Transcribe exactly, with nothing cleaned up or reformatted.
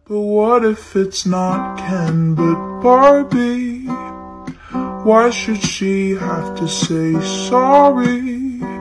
But what if it's not Ken but Barbie? Why should she have to say sorry?